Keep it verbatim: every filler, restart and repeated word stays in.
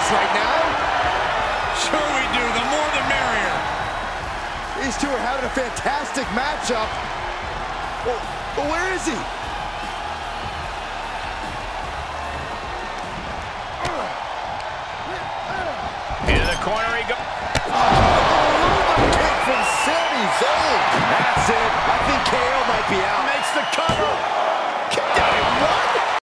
right now. Sure we do. The more the merrier. These two are having a fantastic matchup. Well, well where is he? Into the corner he goes. Oh, kick from Sami Zayn. That's it. I think K O might be out. Makes the cover.